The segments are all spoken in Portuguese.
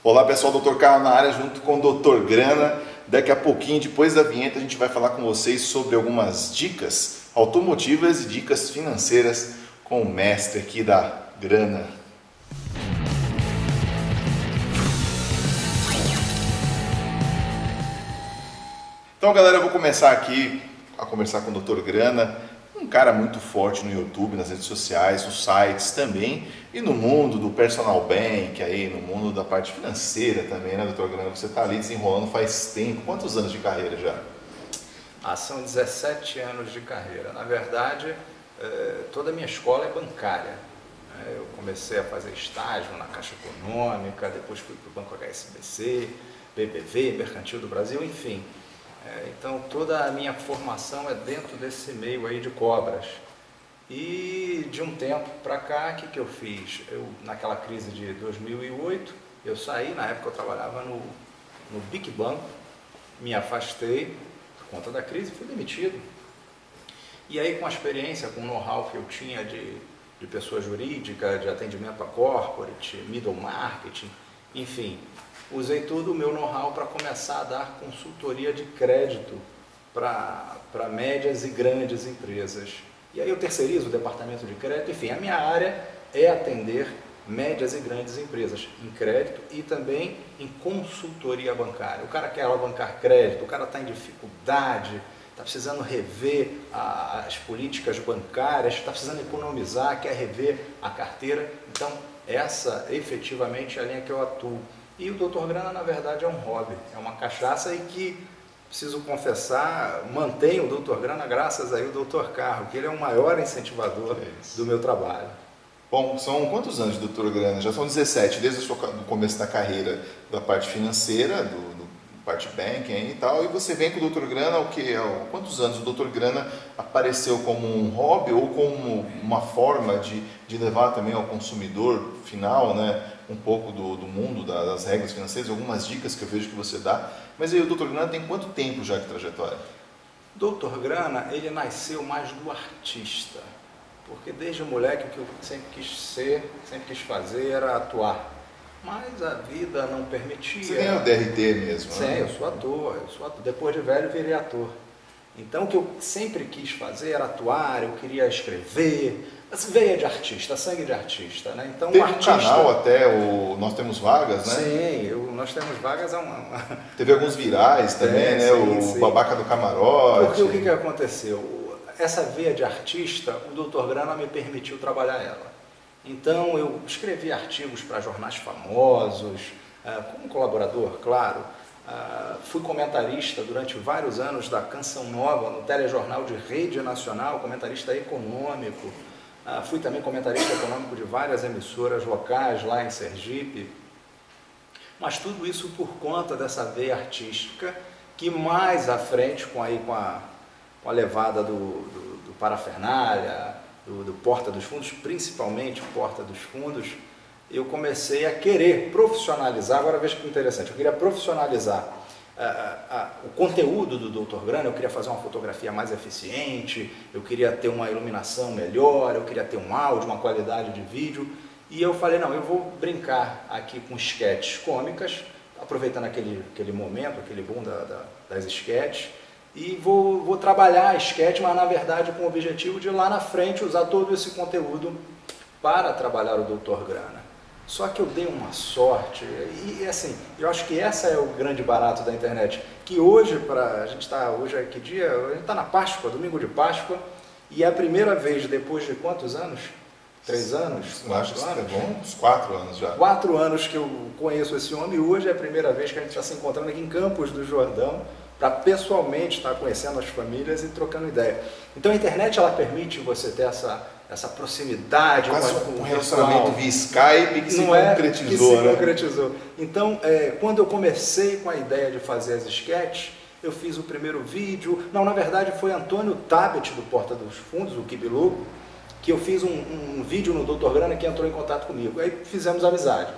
Olá pessoal, Dr. Carro na área junto com o Dr. Grana. Daqui a pouquinho, depois da vinheta, a gente vai falar com vocês sobre algumas dicas automotivas e dicas financeiras com o mestre aqui da Grana. Então galera, eu vou começar aqui a conversar com o Dr. Grana, um cara muito forte no YouTube, nas redes sociais, nos sites também, e no mundo do personal bank, aí, no mundo da parte financeira também, né, Dr. Grana? Você está ali desenrolando faz tempo. Quantos anos de carreira já? São 17 anos de carreira. Na verdade, toda a minha escola é bancária. Eu comecei a fazer estágio na Caixa Econômica, depois fui para o Banco HSBC, BBV, Mercantil do Brasil, enfim. Então toda a minha formação é dentro desse meio aí de cobras. E de um tempo para cá, o que eu fiz? Naquela crise de 2008, eu saí, na época eu trabalhava no Big Banco, me afastei por conta da crise, fui demitido. E aí com a experiência, com o know-how que eu tinha de pessoa jurídica, de atendimento a corporate, middle marketing, enfim, usei todo o meu know-how para começar a dar consultoria de crédito para médias e grandes empresas. E aí eu terceirizo o departamento de crédito, enfim, a minha área é atender médias e grandes empresas em crédito e também em consultoria bancária. O cara quer alavancar crédito, o cara está em dificuldade, está precisando rever as políticas bancárias, está precisando economizar, quer rever a carteira. Então, essa efetivamente é a linha que eu atuo. E o Dr. Grana, na verdade, é um hobby, é uma cachaça e que, preciso confessar, mantenho o Dr. Grana graças aí ao Dr. Carro, que ele é o maior incentivador do meu trabalho. Bom, são quantos anos, Dr. Grana? Já são 17, desde o começo da carreira da parte financeira, do parte banking e tal, e você vem com o Dr. Grana, quantos anos o Dr. Grana apareceu como um hobby ou como uma forma de levar também ao consumidor final, né, um pouco do mundo das regras financeiras, algumas dicas que eu vejo que você dá. Mas aí o Dr. Grana tem quanto tempo já de trajetória? Dr. Grana, ele nasceu mais do artista, porque desde moleque o que eu sempre quis ser, sempre quis fazer era atuar. Mas a vida não permitia. Você ganhou o DRT mesmo, Sim, né? eu sou ator. Depois de velho, virei ator. Então, o que eu sempre quis fazer era atuar, eu queria escrever. Veia de artista, sangue de artista, né? Então, teve artista... um canal até, Nós Temos Vagas, né? Sim, Nós Temos Vagas é Teve alguns virais também, né? Sim. Babaca do Camarote. Porque o que aconteceu? Essa veia de artista, o Dr. Grana me permitiu trabalhar ela. Então, eu escrevi artigos para jornais famosos, como colaborador, claro. Fui comentarista durante vários anos da Canção Nova, no telejornal de rede nacional, comentarista econômico. Fui também comentarista econômico de várias emissoras locais lá em Sergipe. Mas tudo isso por conta dessa veia artística, que mais à frente, com a levada do parafernália, do Porta dos Fundos, principalmente Porta dos Fundos, eu comecei a querer profissionalizar. Agora veja que interessante, eu queria profissionalizar o conteúdo do Dr. Grana, eu queria fazer uma fotografia mais eficiente, eu queria ter uma iluminação melhor, eu queria ter um áudio, uma qualidade de vídeo, e eu falei, não, eu vou brincar aqui com sketches cômicas, aproveitando aquele momento, aquele boom das sketches, e vou trabalhar a sketch, mas na verdade com o objetivo de lá na frente usar todo esse conteúdo para trabalhar o Dr. Grana. Só que eu dei uma sorte, e assim, eu acho que essa é o grande barato da internet, que hoje, a gente está, hoje é que dia? A gente está na Páscoa, domingo de Páscoa, e é a primeira vez, depois de quantos anos? 3 anos? 4 anos? É bom, uns 4 anos já. 4 anos que eu conheço esse homem, e hoje é a primeira vez que a gente está se encontrando aqui em Campos do Jordão, para pessoalmente estar conhecendo as famílias e trocando ideia. Então a internet ela permite você ter essa proximidade. Quase um relacionamento via Skype que se concretizou, né? Então, quando eu comecei com a ideia de fazer as sketches, eu fiz o primeiro vídeo. Não, na verdade foi Antônio Tabet do Porta dos Fundos, o Kibilu, que eu fiz um vídeo no Dr. Grana que entrou em contato comigo. Aí fizemos amizade.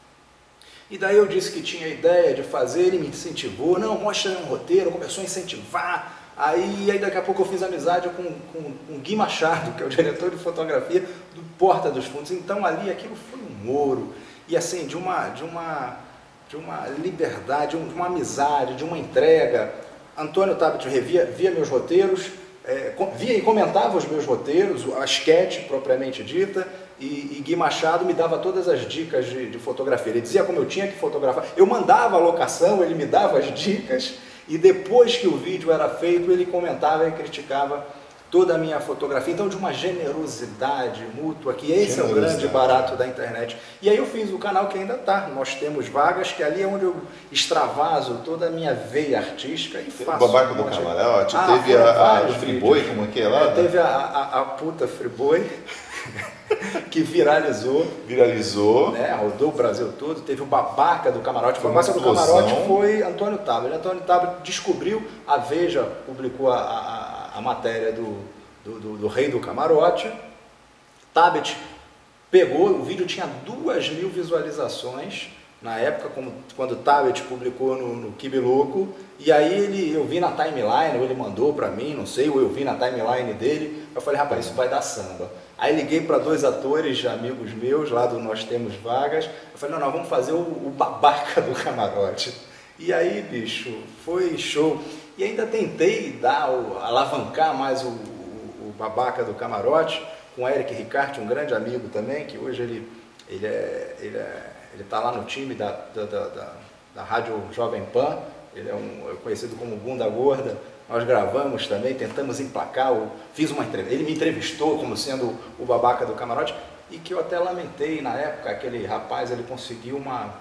E daí eu disse que tinha a ideia de fazer, ele me incentivou, não, mostra um roteiro, começou a incentivar. Aí daqui a pouco eu fiz amizade com o Gui Machado, que é o diretor de fotografia do Porta dos Fundos. Então ali aquilo foi um ouro. E assim, de uma liberdade, de uma amizade, de uma entrega. Antônio Tabet via meus roteiros, via e comentava os meus roteiros, a esquete propriamente dita, e Gui Machado me dava todas as dicas de fotografia. Ele dizia como eu tinha que fotografar. Eu mandava a locação, ele me dava as dicas, e depois que o vídeo era feito, ele comentava e criticava toda a minha fotografia. Então, de uma generosidade mútua, que esse é o grande barato da internet. E aí eu fiz o canal que ainda está, Nós Temos Vagas, que ali é onde eu extravaso toda a minha veia artística e faço. O Babaca do Camarote, teve a Friboi, como é que é lá? Teve a puta Friboi, que viralizou, né? Rodou o Brasil todo. Teve o Babaca do Camarote. O Babaca do Camarote foi Antônio Tabet. Antônio Tabet descobriu, a Veja publicou a matéria do Rei do Camarote. Tabet pegou, o vídeo tinha 2.000 visualizações na época, quando o Tabet publicou no Kibe Louco, e aí eu vi na timeline, ou ele mandou para mim, não sei, ou eu vi na timeline dele, eu falei, rapaz, isso vai dar samba. Aí liguei para 2 atores, amigos meus, lá do Nós Temos Vagas, eu falei, não, vamos fazer o Babaca do Camarote. E aí, bicho, foi show. E ainda tentei alavancar mais o Babaca do Camarote, com o Eric Ricarte, um grande amigo também, que hoje ele está lá no time da Rádio Jovem Pan, ele é conhecido como Bunda Gorda. Nós gravamos também, tentamos emplacar, fiz uma entrevista, ele me entrevistou como sendo o Babaca do Camarote, e que eu até lamentei na época, aquele rapaz, ele conseguiu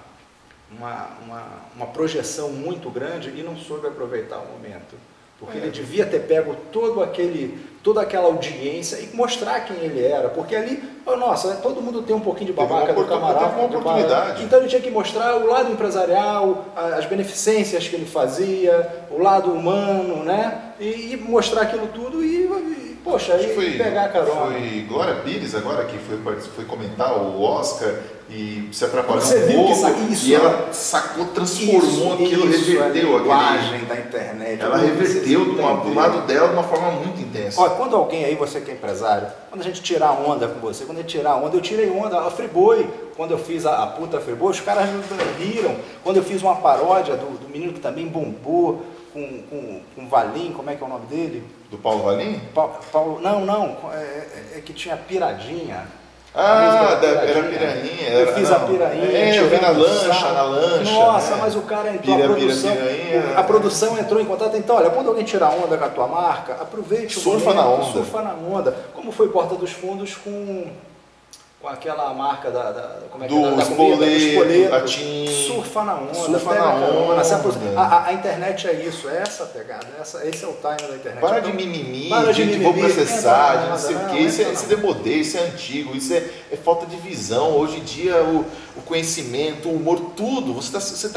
uma projeção muito grande e não soube aproveitar o momento. Porque ele devia ter pego toda aquela audiência e mostrar quem ele era, porque ali, nossa, todo mundo tem um pouquinho de Babaca do Camarote. Teve uma oportunidade. Então ele tinha que mostrar o lado empresarial, as beneficências que ele fazia, o lado humano, né? E mostrar aquilo tudo e poxa, aí pegar a carona. Foi Glória Pires agora que foi comentar o Oscar e se atrapalhou um pouco, e ela transformou aquilo, reverteu a linguagem da internet. Ela reverteu do lado dela de uma forma muito intensa. Olha, quando alguém aí, você que é empresário, quando a gente tirar onda com você, quando a gente tirar onda, eu tirei onda, a Friboi, quando eu fiz a puta Friboi, os caras riram. Quando eu fiz uma paródia do menino que também bombou, com Valim, como é que é o nome dele? Do Paulo Valim? Paulo, não, é que tinha Piradinha. Era Pirainha. Eu fiz a Pirainha. Eu vi na lancha. Nossa, né? Mas o cara entrou, a produção entrou em contato. Então, olha, quando alguém tirar onda com a tua marca, aproveite o surfa momento, surfa na onda. Como foi Porta dos Fundos com aquela marca como é que do espoleto, surfa na onda, pega a carona. A internet é isso, é essa pegada, esse é o time da internet. Para de mimimi, de vou processar, não sei o que, isso é demodê, isso é antigo, isso é falta de visão. Hoje em dia o conhecimento, o humor, tudo, você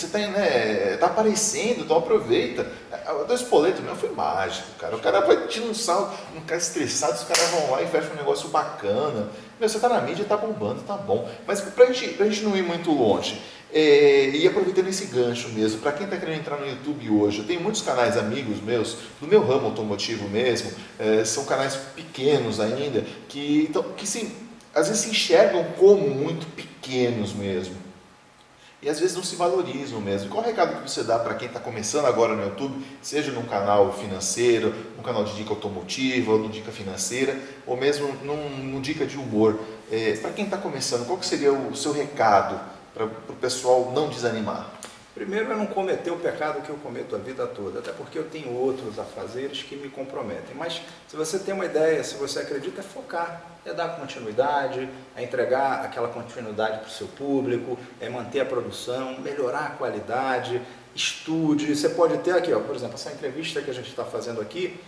tá aparecendo, então aproveita. Do espoleto mesmo foi mágico, cara. O cara vai tirar um salto, um cara estressado, os caras vão lá e fecham um negócio bacana. Você tá na mídia, tá bombando, tá bom. Mas pra gente não ir muito longe, e aproveitando esse gancho mesmo, para quem está querendo entrar no YouTube hoje, eu tenho muitos canais amigos meus, do meu ramo automotivo mesmo, são canais pequenos ainda, que às vezes se enxergam como muito pequenos mesmo. E às vezes não se valorizam mesmo. Qual o recado que você dá para quem está começando agora no YouTube, seja num canal financeiro, num canal de dica automotiva, ou no dica financeira, ou mesmo num dica de humor? Para quem está começando, qual que seria o seu recado para o pessoal não desanimar? Primeiro é não cometer o pecado que eu cometo a vida toda, até porque eu tenho outros afazeres que me comprometem. Mas se você tem uma ideia, se você acredita, é focar, é dar continuidade, é entregar aquela continuidade para o seu público, é manter a produção, melhorar a qualidade, estude. Você pode ter aqui, por exemplo, essa entrevista que a gente está fazendo aqui,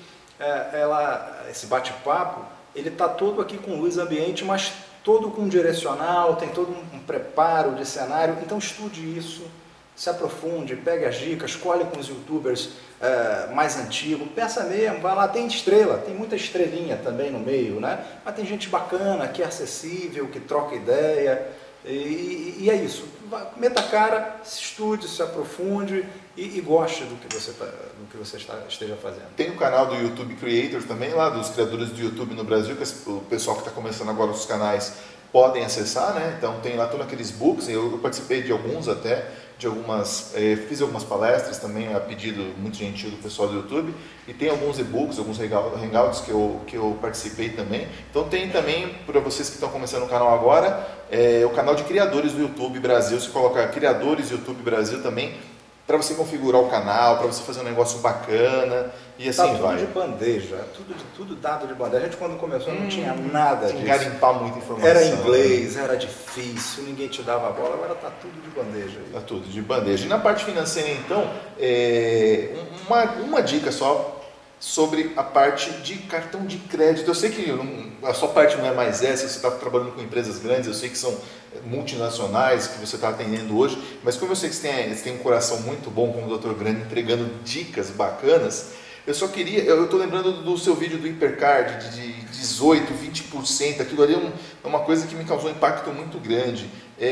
esse bate-papo, ele está todo aqui com luz ambiente, mas todo com direcional, tem todo um preparo de cenário. Então estude isso. Se aprofunde, pegue as dicas, escolhe com os youtubers mais antigos, peça mesmo, vai lá, tem estrela, tem muita estrelinha também no meio, né? Mas tem gente bacana, que é acessível, que troca ideia, e é isso. Meta a cara, estude, se aprofunde e goste do que você esteja fazendo. Tem o canal do YouTube Creators também, lá dos criadores do YouTube no Brasil, que o pessoal que está começando agora os canais podem acessar, né? Então tem lá todos aqueles books, eu participei de alguns até, fiz algumas palestras também a pedido muito gentil do pessoal do YouTube, e tem alguns e-books, alguns hangouts que eu participei também. Então tem também, para vocês que estão começando o canal agora, o canal de criadores do YouTube Brasil, se colocar criadores YouTube Brasil também, para você configurar o canal, para você fazer um negócio bacana, e assim tudo vai. De bandeja, tudo dado de bandeja. A gente quando começou não tinha nada disso. Garimpar muita informação. Era inglês, era difícil, ninguém te dava a bola, agora está tudo de bandeja. Está tudo de bandeja. E na parte financeira então, uma dica só sobre a parte de cartão de crédito. Eu sei que a sua parte não é mais essa, você está trabalhando com empresas grandes, eu sei que são multinacionais que você está atendendo hoje, mas como eu sei que você tem um coração muito bom como o Dr. Grana, entregando dicas bacanas, eu estou lembrando do seu vídeo do Hipercard de 18, 20%, aquilo ali é uma coisa que me causou um impacto muito grande.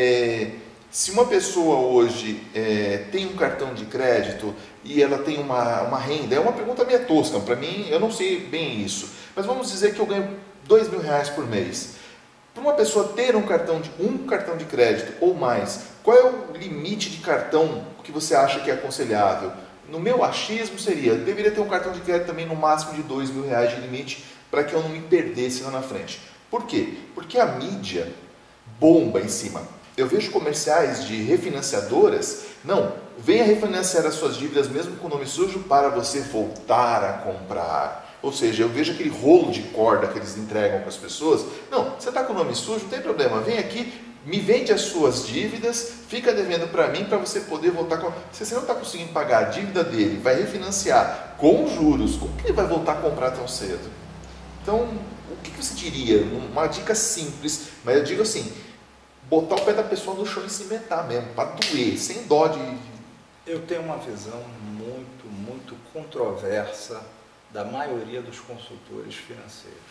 Se uma pessoa hoje tem um cartão de crédito e ela tem uma renda, é uma pergunta meio tosca, para mim eu não sei bem isso, mas vamos dizer que eu ganho R$2.000 por mês. Para uma pessoa ter um cartão de crédito ou mais, qual é o limite de cartão que você acha que é aconselhável? No meu achismo deveria ter um cartão de crédito também no máximo de R$2.000 de limite para que eu não me perdesse lá na frente. Por quê? Porque a mídia bomba em cima. Eu vejo comerciais de refinanciadoras, não, venha refinanciar as suas dívidas mesmo com o nome sujo para você voltar a comprar. Ou seja, eu vejo aquele rolo de corda que eles entregam para as pessoas. Não, você está com o nome sujo, não tem problema, vem aqui, me vende as suas dívidas, fica devendo para mim para você poder voltar com... Se você não está conseguindo pagar a dívida dele, vai refinanciar com juros, como que ele vai voltar a comprar tão cedo? Então, o que você diria? Uma dica simples, mas eu digo assim, botar o pé da pessoa no chão e se meter mesmo, para doer, sem dó de... Eu tenho uma visão muito controversa da maioria dos consultores financeiros.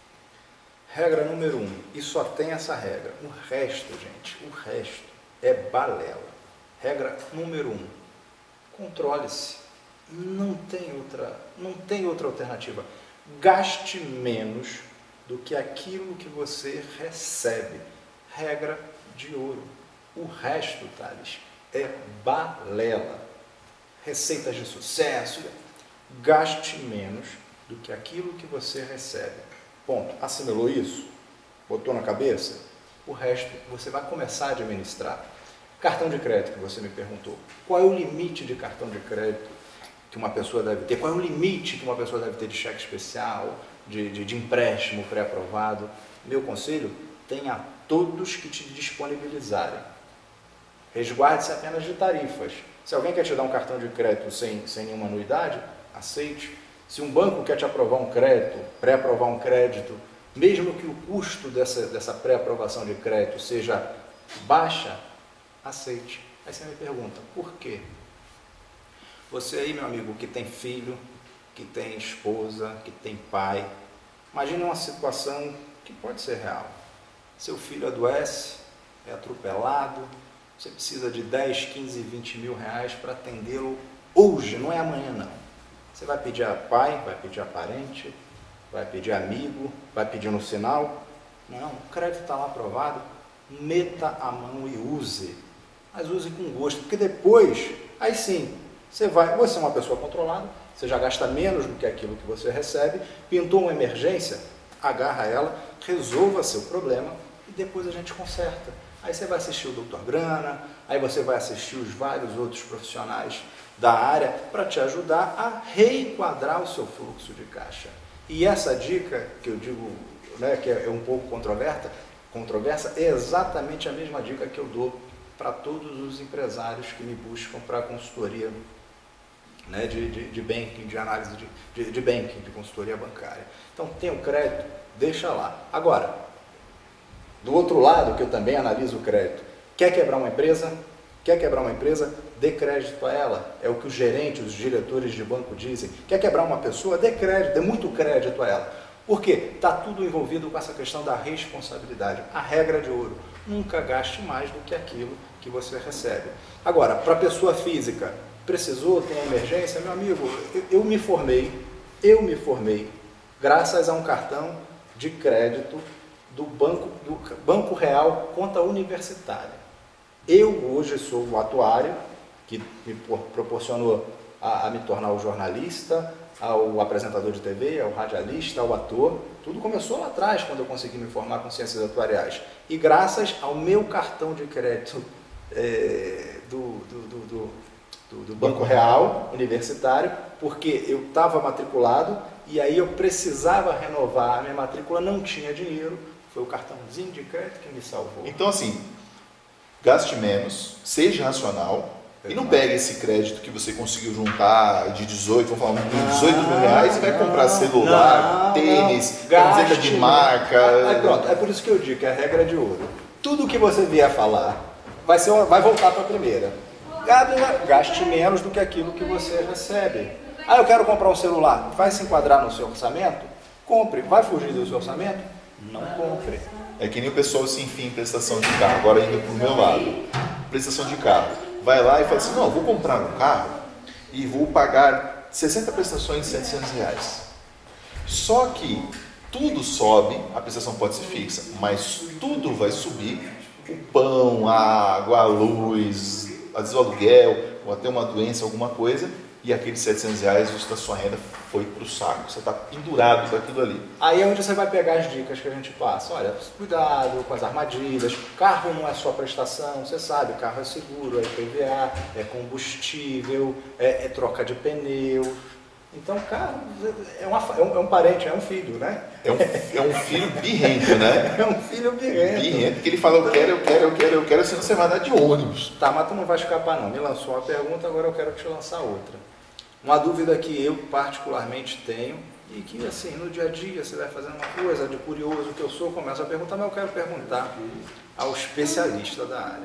Regra número 1, e só tem essa regra. O resto, gente, é balela. Regra número 1, controle-se. Não tem outra alternativa. Gaste menos do que aquilo que você recebe. Regra de ouro. O resto, Thales, é balela. Receitas de sucesso. Gaste menos do que aquilo que você recebe. Ponto. Assimilou isso? Botou na cabeça? O resto você vai começar a administrar. Cartão de crédito que você me perguntou. Qual é o limite de cartão de crédito que uma pessoa deve ter? Qual é o limite que uma pessoa deve ter de cheque especial, de empréstimo pré-aprovado? Meu conselho, tenha todos que te disponibilizarem. Resguarde-se apenas de tarifas. Se alguém quer te dar um cartão de crédito sem nenhuma anuidade, aceite. Se um banco quer te aprovar um crédito, pré-aprovar um crédito, mesmo que o custo dessa pré-aprovação de crédito seja baixa, aceite. Aí você me pergunta, por quê? Você aí, meu amigo, que tem filho, que tem esposa, que tem pai, imagine uma situação que pode ser real. Seu filho adoece, é atropelado, você precisa de 10, 15, 20 mil reais para atendê-lo hoje, não é amanhã não. Você vai pedir a pai, vai pedir a parente, vai pedir amigo, vai pedir no sinal? Não, o crédito está lá aprovado, meta a mão e use. Mas use com gosto, porque depois, aí sim, você é uma pessoa controlada, você já gasta menos do que aquilo que você recebe, pintou uma emergência, agarra ela, resolva seu problema e depois a gente conserta. Aí você vai assistir o Dr. Grana, aí você vai assistir os vários outros profissionais da área para te ajudar a reenquadrar o seu fluxo de caixa. E essa dica que eu digo, né, que é um pouco controversa, é exatamente a mesma dica que eu dou para todos os empresários que me buscam para consultoria, né, de banking, de análise de banking, de consultoria bancária. Então, tem o crédito, deixa lá. Agora, do outro lado, que eu também analiso o crédito, quer quebrar uma empresa? Quer quebrar uma empresa? Dê crédito a ela. É o que os gerentes, os diretores de banco dizem. Quer quebrar uma pessoa? Dê crédito, dê muito crédito a ela. Por quê? Está tudo envolvido com essa questão da responsabilidade. A regra de ouro, nunca gaste mais do que aquilo que você recebe. Agora, para a pessoa física, precisou, tem emergência? Meu amigo, eu me formei graças a um cartão de crédito do Banco Real Conta Universitária. Eu hoje sou o atuário, que me proporcionou a me tornar o jornalista, ao apresentador de TV, ao radialista, ao ator. Tudo começou lá atrás, quando eu consegui me formar com ciências atuariais. E graças ao meu cartão de crédito do Banco Real Universitário, porque eu estava matriculado e aí eu precisava renovar a minha matrícula, não tinha dinheiro, foi o cartãozinho de crédito que me salvou. Então, assim, gaste menos, seja racional e não pegue esse crédito que você conseguiu juntar de 18, vamos falar, de 18 mil reais e vai comprar celular, tênis, camiseta de marca. Aí pronto, é por isso que eu digo que é a regra de ouro. Tudo que você vier falar vai voltar para a primeira. Gaste menos do que aquilo que você recebe. Ah, eu quero comprar um celular. Vai se enquadrar no seu orçamento? Compre. Vai fugir do seu orçamento? Não compre. É que nem o pessoal se enfia em prestação de carro. Agora indo para o meu lado. Prestação de carro. Vai lá e fala assim, não, eu vou comprar um carro e vou pagar 60 prestações de 700 reais. Só que tudo sobe, a prestação pode ser fixa, mas tudo vai subir. O pão, a água, a luz, às vezes o aluguel, ou até uma doença, alguma coisa, e aqueles 700 reais da sua renda foi para o saco. Você está pendurado com aquilo ali. Aí é onde você vai pegar as dicas que a gente passa. Olha, cuidado com as armadilhas. Carro não é só prestação, você sabe, carro é seguro, é IPVA, é combustível, é troca de pneu. Então, carro é um parente, é um filho, né? É um filho birrento, né? É um filho birrento. Birrento, porque ele fala, eu quero, senão você vai andar de ônibus. Tá, mas tu não vai escapar não. Me lançou uma pergunta, agora eu quero te lançar outra. Uma dúvida que eu particularmente tenho, e que assim, no dia a dia você vai fazendo uma coisa, de curioso que eu sou, começo a perguntar, mas eu quero perguntar ao especialista da área.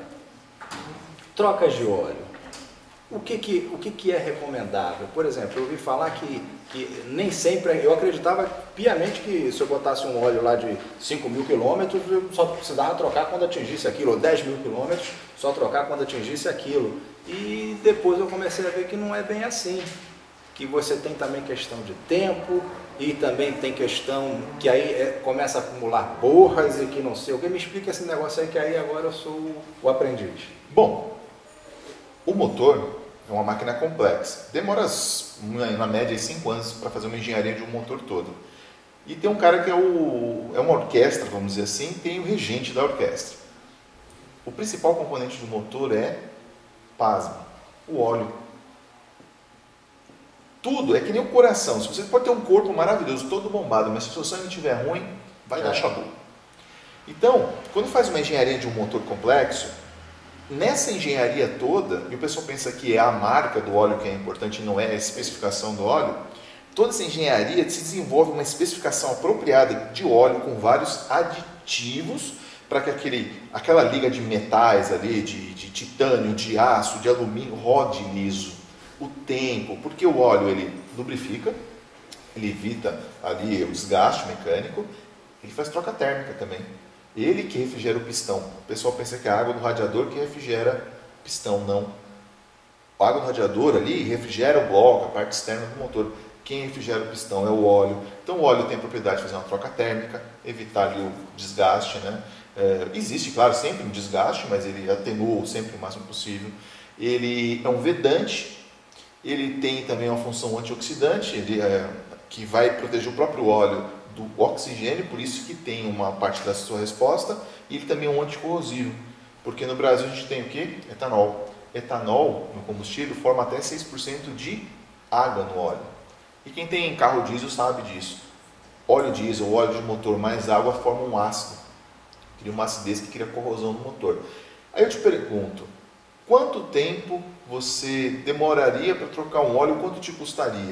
Trocas de óleo. O que é recomendável? Por exemplo, eu ouvi falar que nem sempre, eu acreditava piamente que se eu botasse um óleo lá de 5 mil quilômetros, eu só precisava trocar quando atingisse aquilo, ou 10 mil quilômetros, só trocar quando atingisse aquilo. E depois eu comecei a ver que não é bem assim, que você tem também questão de tempo, e também tem questão que aí começa a acumular borras e que não sei o que. Me explica esse negócio aí, que aí agora eu sou o aprendiz. Bom, o motor é uma máquina complexa. Demora, na média, 5 anos para fazer uma engenharia de um motor todo. E tem um cara que é uma orquestra, vamos dizer assim, tem o regente da orquestra. O principal componente do motor é, pasme, o óleo. Tudo, é que nem o coração. Se você pode ter um corpo maravilhoso, todo bombado, mas se o seu sangue estiver ruim, vai dar chabu. Então, quando faz uma engenharia de um motor complexo, nessa engenharia toda, e o pessoal pensa que é a marca do óleo que é importante, não é a especificação do óleo, toda essa engenharia se desenvolve uma especificação apropriada de óleo com vários aditivos para que aquela liga de metais ali, de titânio, de aço, de alumínio, rode liso. O tempo, porque o óleo ele lubrifica, ele evita ali o desgaste mecânico, ele faz troca térmica também. Ele que refrigera o pistão. O pessoal pensa que é a água do radiador que refrigera o pistão. Não. A água do radiador ali refrigera o bloco, a parte externa do motor. Quem refrigera o pistão é o óleo. Então o óleo tem a propriedade de fazer uma troca térmica, evitar ali o desgaste, né? Existe, claro, sempre um desgaste, mas ele atenua sempre o máximo possível. Ele é um vedante, ele tem também uma função antioxidante, que vai proteger o próprio óleo do oxigênio, por isso que tem uma parte da sua resposta, e ele também é um anticorrosivo, porque no Brasil a gente tem o que? Etanol. Etanol no combustível forma até 6% de água no óleo. E quem tem carro diesel sabe disso. Óleo diesel, óleo de motor mais água formam um ácido. Cria uma acidez que cria corrosão no motor. Aí eu te pergunto, quanto tempo você demoraria para trocar um óleo? Quanto te custaria?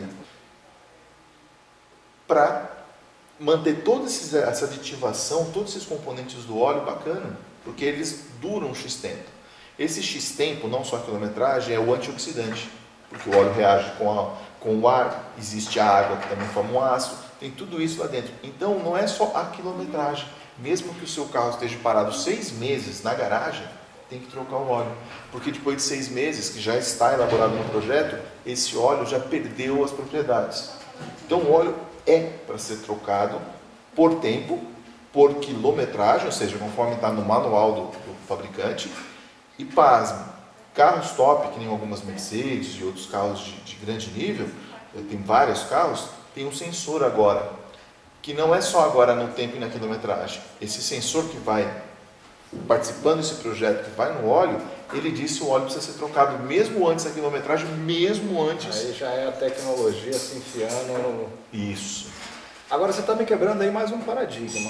Para manter toda essa aditivação, todos esses componentes do óleo bacana, porque eles duram um X-tempo. Esse X-tempo, não só a quilometragem, é o antioxidante, porque o óleo reage com o ar, existe a água que também forma um ácido, tem tudo isso lá dentro. Então não é só a quilometragem, mesmo que o seu carro esteja parado 6 meses na garagem, tem que trocar o óleo, porque depois de 6 meses, que já está elaborado no projeto, esse óleo já perdeu as propriedades. Então o óleo é para ser trocado por tempo, por quilometragem, ou seja, conforme está no manual do fabricante. E pasme, carros top, que nem algumas Mercedes e outros carros de grande nível, tem vários carros, tem um sensor agora, que não é só agora no tempo e na quilometragem. Esse sensor que vai participando desse projeto, que vai no óleo, ele diz se o óleo precisa ser trocado mesmo antes da quilometragem, mesmo antes. Aí já é a tecnologia se enfiando no... Isso. Agora você está me quebrando aí mais um paradigma.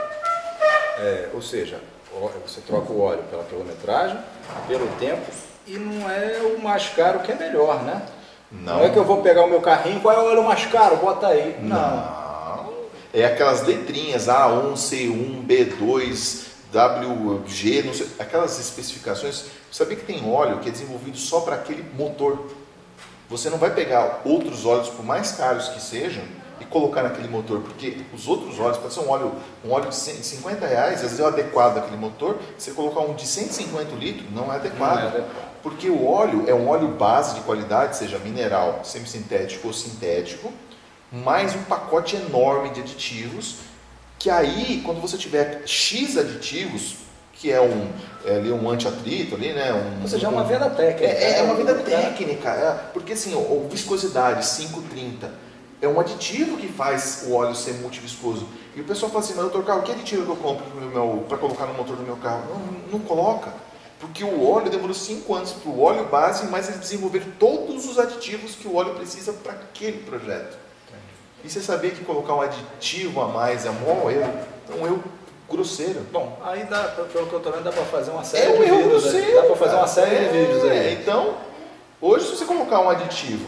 Ou seja, você troca o óleo pela quilometragem, pelo tempo, e não é o mais caro que é melhor, né? Não é que eu vou pegar o meu carrinho, qual é o óleo mais caro? Bota aí. Não. É aquelas letrinhas A1, C1, B2, WG, não sei, aquelas especificações. Você sabia que tem óleo que é desenvolvido só para aquele motor? Você não vai pegar outros óleos, por mais caros que sejam, e colocar naquele motor, porque os outros óleos, pode ser um óleo de 50 reais, às vezes é o adequado àquele motor, você colocar um de 150 litros, não é adequado. Porque o óleo é um óleo base de qualidade, seja mineral, semissintético ou sintético, mais um pacote enorme de aditivos, que aí, quando você tiver X aditivos, que é um anti-atrito ali, né? Ou seja, é uma venda técnica. É uma venda técnica, porque assim, a viscosidade 530 é um aditivo que faz o óleo ser multiviscoso. E o pessoal fala assim, mas doutor Carlos, que aditivo que eu compro para colocar no motor do meu carro? Não coloca. Porque o óleo demorou 5 anos para o óleo base, mas eles desenvolveram todos os aditivos que o óleo precisa para aquele projeto. E você sabia que colocar um aditivo a mais é um erro? É um erro grosseiro. Bom, aí dá, pelo que eu estou vendo, dá para fazer uma série de vídeos. Grosseiro, dá para fazer uma série de vídeos aí. Então, hoje se você colocar um aditivo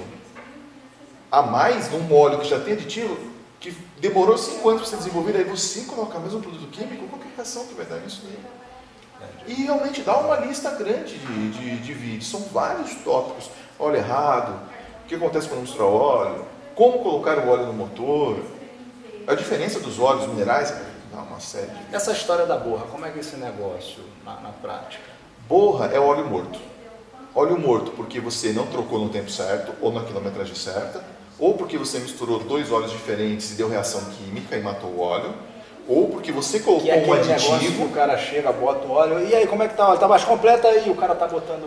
a mais num óleo que já tem aditivo, que demorou 5 anos para ser desenvolvido, aí você colocar mais um produto químico, qual que é a reação que vai dar nisso aí? E realmente dá uma lista grande de vídeos, são vários tópicos. Óleo errado, o que acontece quando misturar óleo, como colocar o óleo no motor, a diferença dos óleos minerais, dá uma série de... Essa história da borra, como é que é esse negócio na prática? Borra é óleo morto. Óleo morto porque você não trocou no tempo certo, ou na quilometragem certa, ou porque você misturou 2 óleos diferentes e deu reação química e matou o óleo, ou porque você colocou um aditivo. Que o cara chega, bota o óleo, e aí como é que tá? Tá mais completa aí, o cara tá botando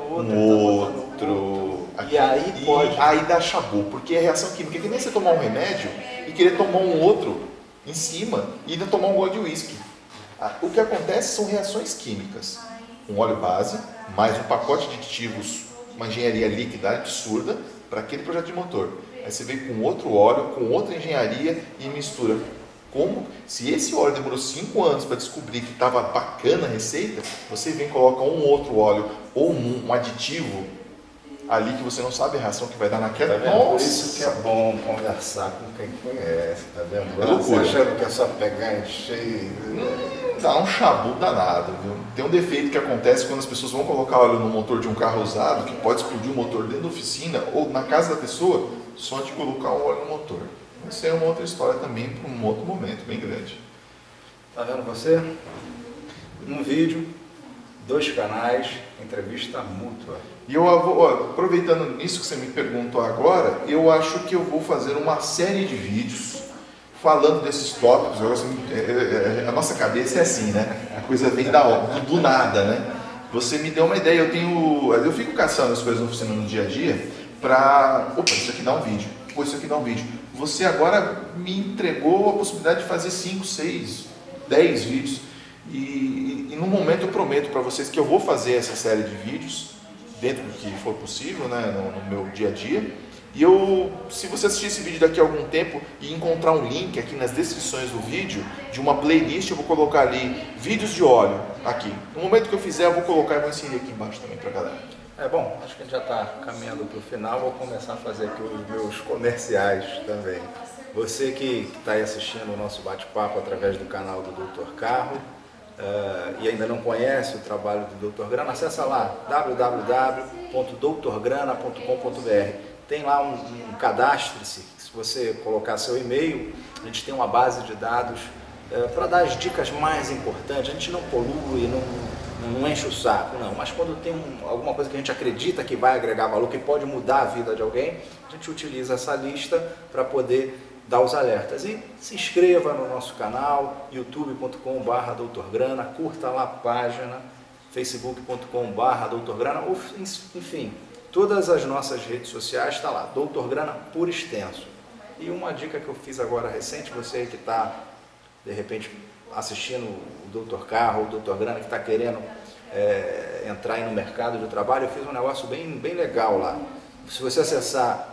outro. E aí pode. Aí dá chabu, porque é reação química. É que nem você tomar um remédio e querer tomar um outro em cima e ainda tomar um gole de uísque. O que acontece são reações químicas. Um óleo base, mais um pacote de aditivos, uma engenharia líquida absurda para aquele projeto de motor. Aí você vem com outro óleo, com outra engenharia e mistura. Como? Se esse óleo demorou 5 anos para descobrir que estava bacana a receita, você vem e coloca um outro óleo ou um aditivo ali que você não sabe a reação que vai dar naquela. Tá vendo? Por isso que é bom conversar com quem conhece, tá vendo? É loucura. Você achando que é só pegar e encher. Dá um chabu danado, viu? Tem um defeito que acontece quando as pessoas vão colocar óleo no motor de um carro usado, que pode explodir o motor dentro da oficina ou na casa da pessoa, só de colocar o óleo no motor. Isso é uma outra história também para um outro momento bem grande. Tá vendo você? Um vídeo, 2 canais, entrevista mútua. E eu vou, aproveitando nisso que você me perguntou agora, eu acho que eu vou fazer uma série de vídeos falando desses tópicos. A nossa cabeça é assim, né? A coisa vem do nada, né? Você me deu uma ideia, eu fico caçando as coisas na oficina no dia a dia para... Opa, isso aqui dá um vídeo. Pô, isso aqui dá um vídeo. Você agora me entregou a possibilidade de fazer 5, 6, 10 vídeos. E no momento eu prometo para vocês que eu vou fazer essa série de vídeos, dentro do que for possível, né, no meu dia a dia. E se você assistir esse vídeo daqui a algum tempo e encontrar um link aqui nas descrições do vídeo, de uma playlist, eu vou colocar ali vídeos de óleo aqui. No momento que eu fizer, eu vou colocar e vou inserir aqui embaixo também para a galera. Bom, acho que a gente já está caminhando para o final, vou começar a fazer aqui os meus comerciais também. Você que está aí assistindo o nosso bate-papo através do canal do Dr. Carro e ainda não conhece o trabalho do Dr. Grana, acessa lá www.doutorgrana.com.br. Tem lá um cadastre-se, se você colocar seu e-mail, a gente tem uma base de dados para dar as dicas mais importantes. A gente não polui, não enche o saco, não, mas quando tem alguma coisa que a gente acredita que vai agregar valor, que pode mudar a vida de alguém, a gente utiliza essa lista para poder dar os alertas. E se inscreva no nosso canal, youtube.com/doutorgrana, curta lá a página, facebook.com/doutorgrana, enfim, todas as nossas redes sociais está lá, Doutor Grana por extenso. E uma dica que eu fiz agora recente, você que está, de repente, assistindo o Doutor Carro, o Doutor Grana, que está querendo entrar aí no mercado de trabalho, eu fiz um negócio bem legal lá. Se você acessar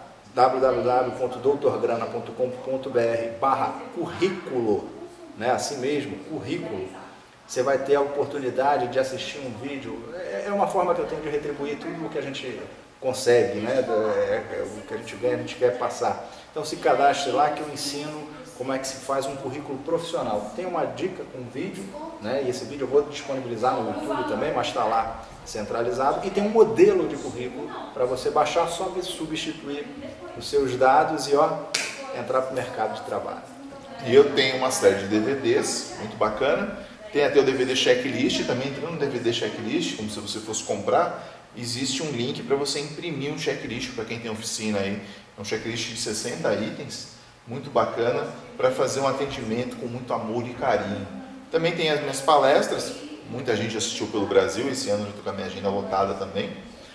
www.doutorgrana.com.br/currículo, né, assim mesmo, currículo, você vai ter a oportunidade de assistir um vídeo. É uma forma que eu tenho de retribuir tudo o que a gente consegue, né, o que a gente ganha, a gente quer passar. Então se cadastre lá que eu ensino como é que se faz um currículo profissional. Tem uma dica com vídeo, né, e esse vídeo eu vou disponibilizar no YouTube também, mas está lá centralizado. E tem um modelo de currículo para você baixar, só substituir os seus dados e entrar para o mercado de trabalho. E eu tenho uma série de DVDs, muito bacana. Tem até o DVD Checklist, também entrando no DVD Checklist, como se você fosse comprar, existe um link para você imprimir um checklist para quem tem oficina aí. É um checklist de 60 itens, muito bacana, para fazer um atendimento com muito amor e carinho. Também tem as minhas palestras, muita gente assistiu pelo Brasil, esse ano eu estou com a minha agenda lotada também.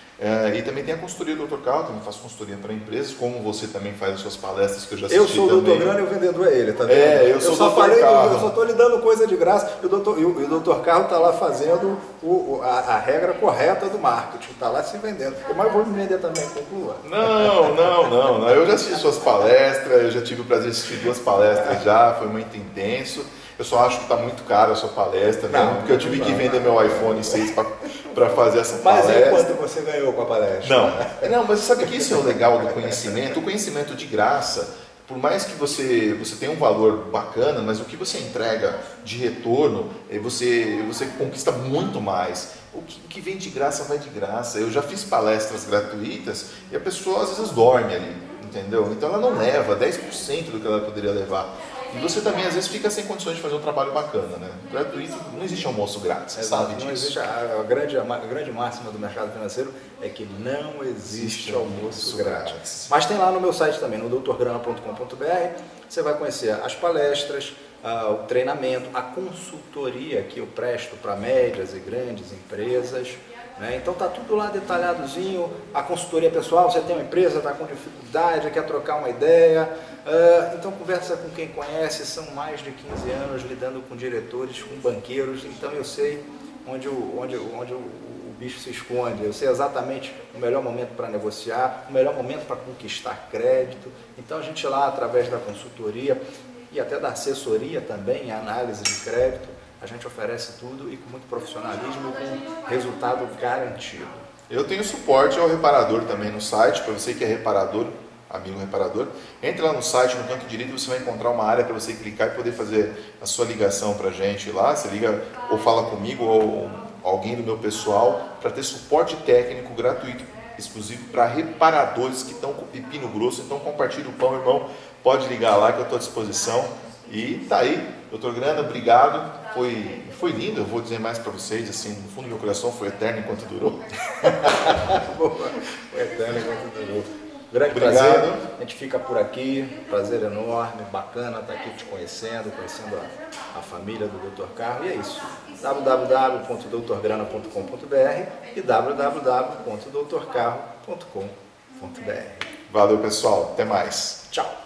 E também tem a consultoria do Dr. Carl, também faço consultoria para empresas, como você também faz as suas palestras que eu já assisti. Eu sou o Dr. Grana e o vendedor é ele, tá vendo? Eu sou o Dr. Carl. Eu só estou lhe dando coisa de graça e o Dr. Carl está lá fazendo a regra correta do marketing, está lá se vendendo. Mas eu vou me vender também, conclua. Não. Eu já assisti suas palestras, eu já tive o prazer de assistir 2 palestras já, foi muito intenso. Eu só acho que está muito caro a sua palestra, porque eu tive que vender meu iPhone 6 para fazer essa palestra. Mas quanto você ganhou com a palestra? Não, mas sabe que isso é o legal do conhecimento? O conhecimento de graça, por mais que você tenha um valor bacana, mas o que você entrega de retorno, você conquista muito mais. O que vem de graça vai de graça. Eu já fiz palestras gratuitas e a pessoa às vezes dorme ali, entendeu? Então ela não leva 10% do que ela poderia levar. E você também, às vezes, fica sem condições de fazer um trabalho bacana, né? Gratuito, não existe almoço grátis, você sabe disso. Não existe, a grande máxima do mercado financeiro é que não existe almoço grátis. Mas tem lá no meu site também, no doutorgrana.com.br, você vai conhecer as palestras, o treinamento, a consultoria que eu presto para médias e grandes empresas. Então está tudo lá detalhadozinho, a consultoria pessoal, você tem uma empresa, está com dificuldade, quer trocar uma ideia, então conversa com quem conhece, são mais de 15 anos lidando com diretores, com banqueiros, então eu sei onde o bicho se esconde, eu sei exatamente o melhor momento para negociar, o melhor momento para conquistar crédito, então a gente lá através da consultoria e até da assessoria também, a análise de crédito, a gente oferece tudo e com muito profissionalismo e com resultado garantido. Eu tenho suporte ao reparador também no site, para você que é reparador, amigo reparador. Entre lá no site, no canto direito, você vai encontrar uma área para você clicar e poder fazer a sua ligação para a gente lá. Você liga ou fala comigo ou alguém do meu pessoal para ter suporte técnico gratuito, exclusivo para reparadores que estão com pepino grosso. Então compartilhe o pão, irmão. Pode ligar lá que eu estou à disposição. E tá aí, Dr. Grana, obrigado. Foi lindo, eu vou dizer mais para vocês, assim, no fundo do meu coração foi eterno enquanto durou. Foi eterno enquanto durou. Grande obrigado. Prazer, a gente fica por aqui, prazer enorme, bacana estar aqui te conhecendo a família do Dr. Carl, e é isso, www.doutorgrana.com.br e www.doutorcarl.com.br. Valeu, pessoal, até mais. Tchau.